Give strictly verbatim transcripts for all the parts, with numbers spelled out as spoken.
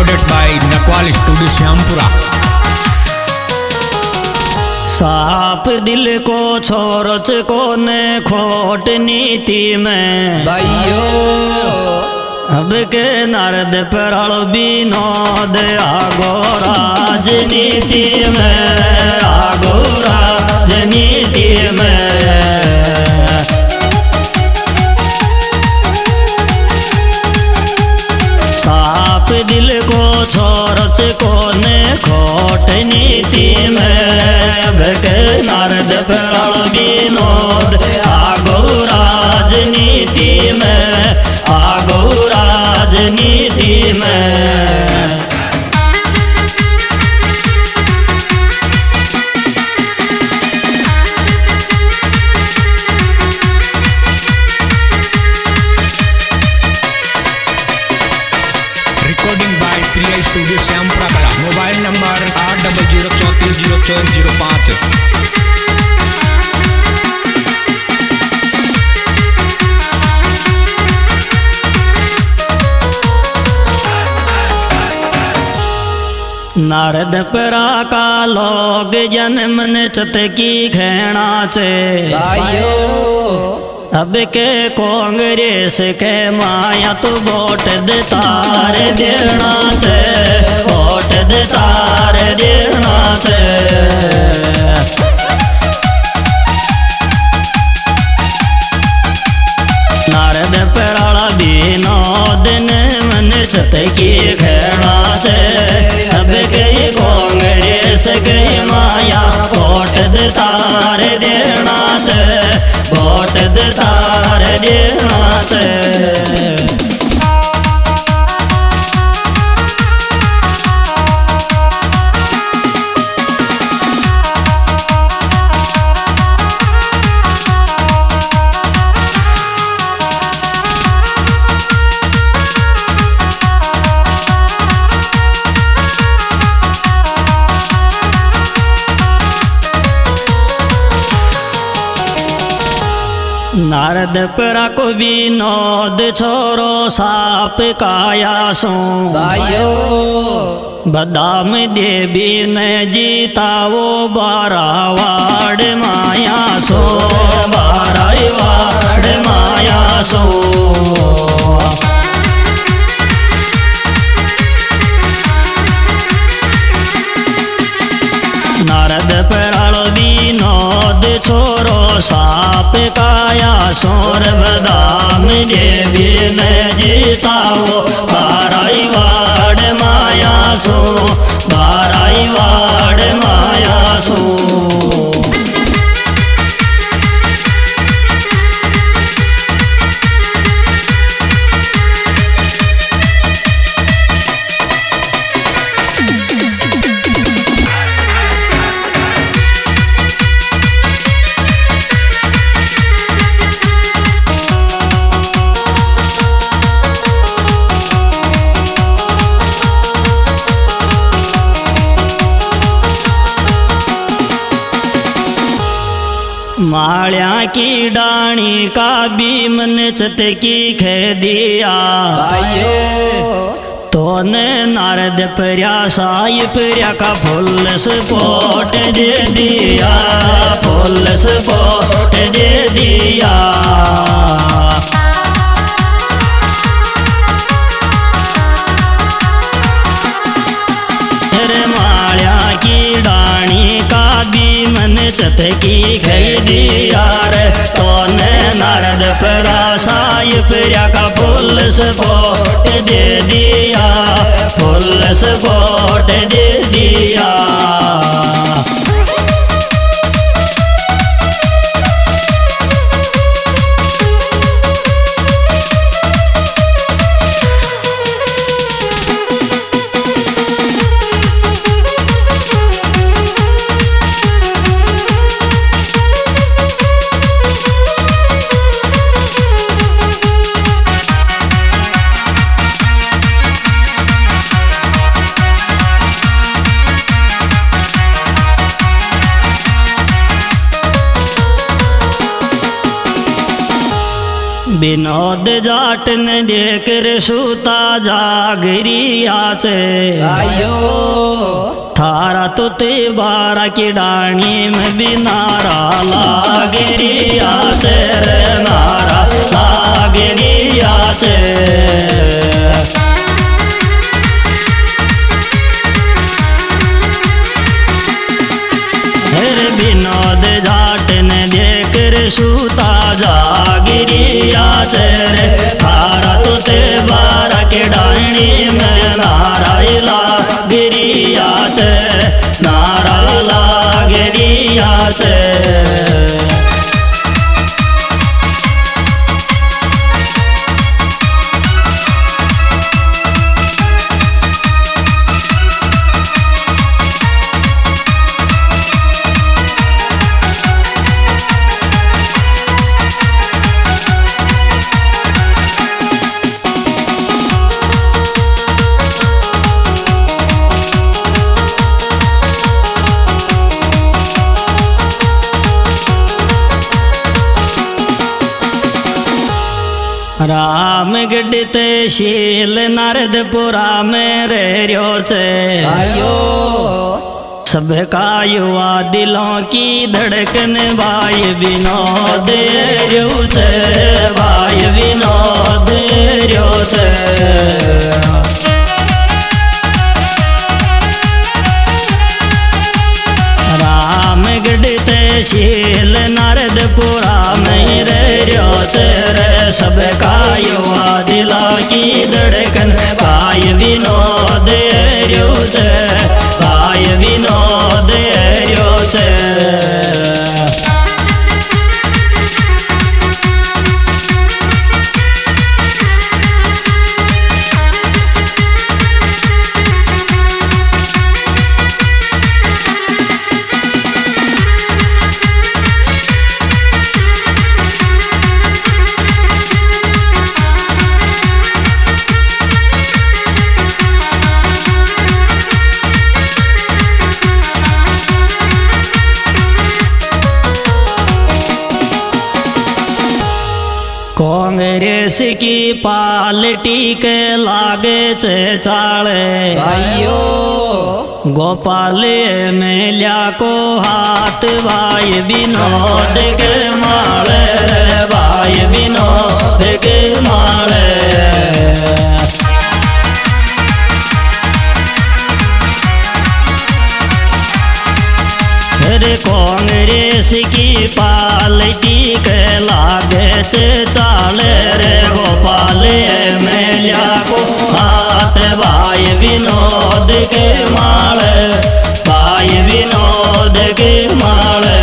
recorded by Nakwal studio Shyampura. साप दिल को छोरच को ने खोट नीति में भाइयों अब के नारद परल विनोद आगो राजनीति में आगो राजनीति में साप दिल को छोरच को ने खोट नीति में के नारद परल विनोद आगो राजनीति में आगो राजनीति में। Recording by Priya studio Shyampura कला। मोबाइल नंबर आठ डबल जीरो चौंतीस जीरो चौबीस जीरो पाँच। नारद परा का लोग जन्म ने चत की खेणा चे अब के कांग्रेस के माया तो वोट दे तार देना चे वोट दे तार देना चे। नारद पराला विनोद ने मन चत की खेणा चे अब के कांग्रेस के माया वोट दे तार देना चे वोट दे तार देना चे। नारद परा को विनोद छोरो साप काया सो बदाम देवी ने जीता वो बारावाड़ माया सो बारावाड़ माया सो। नारद पराल विनोद छोरो साप काया सोर बदाम देवी ने जीता वो बाराई वाड़ माया सो बाराई वाड़ माया सो। माल्या की डाणी का भी मन चत की खे दिया तो ने नारद पर्या साई पर्या का फूल सपोट दे दिया फूल सपोट दे दिया। माल्या की डाणी का भी मन चत की खे दिया रे तो ने नारद परा साई पर्या का फूल सपोट दे दिया फूल सपोट दे दिया। विनोद जाट ने देख रे सूता जागरिया चे आयो थारा तो ते बारा की डाणी में भी नारा लागरिया चे रे नारा लागरिया चे विनोद जाट ने देख रे सूता जागरिया चे रे थारा तो ते बारा के डाणी में नारा लागरिया चे नारा लागरिया चे राम गढ़ते शील नारदपुरा में रहो चे आयो सबका युवा दिलों की धड़कन भाई विनोद रहो चे भाई विनोद रहो चे राम गढ़ते शील नारदपुरा में रहो चे सबका युवा दिला की धड़कन भाई विनोद रहो चे भाई विनोद रहो चे कांग्रेस की पार्टी के लागे चे चाले आयो गोपाल में लिया को हाथ भाई विनोद के माले रे भाई विनोद के माले कांग्रेस की पार्टी के लागे चे चाले रे गोपाल में लिया को हाथ भाई विनोद के माले भाई विनोद के माले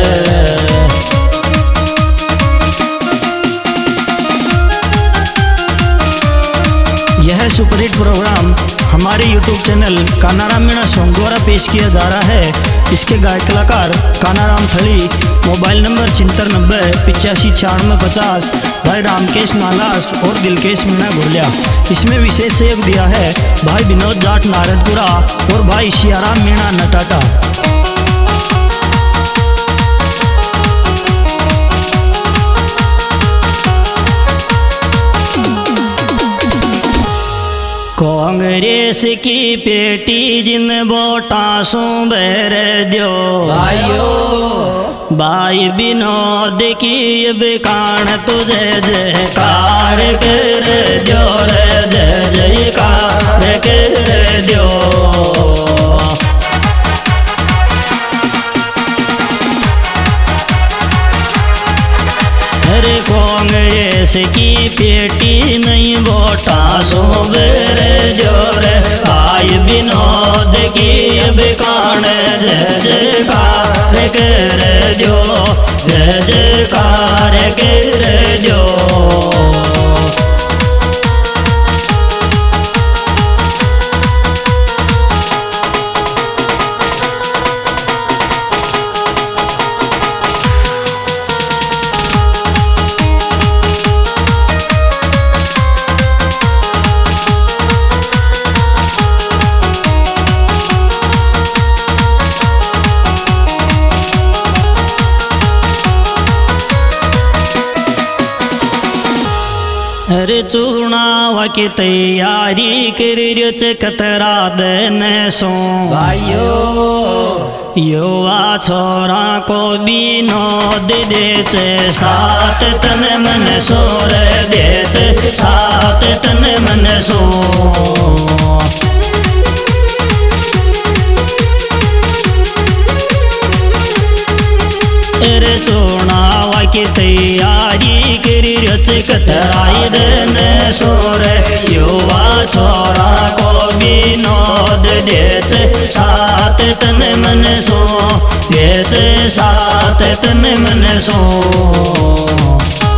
यह सुपरहिट प्रोग्राम हमारे YouTube channel Kanaram Meena song द्वारा पेश किया जा रहा है। इसके गायक कलाकार कानाराम थली, मोबाइल नंबर छिहत्तर नब्बे पिचासी छियानवे पचास, भाई रामकेश नालास और दिलकेश मीणा घुरलिया। इसमें विशेष सहयोग दिया है भाई विनोद जाट नारदपुरा और भाई सियाराम मीणा नटाटा। कांग्रेस की पेटी जिन वोटा सो बैर दियो आयो भाई विनोद की बिकान तुझे जयकार कर दियो रे जय जयकार कर दियो। अरे कांग्रेस की पेटी नहीं वोटा सो बैर जोर भाई विनोद की बिकान जय जयकार कर जो जय जयकार कर जो। रे चुनाव की तैयारी कर कतरा दिन सो भाइयों युवा छोरा को विनोद देचे सात तन मन सोर देचे सात तन मन सो रे चुनाव की तैयारी करी रच कतराई दिन सोर युवा छोरा को विनोद देचे सात तन मन सो देचे सात तन मन सो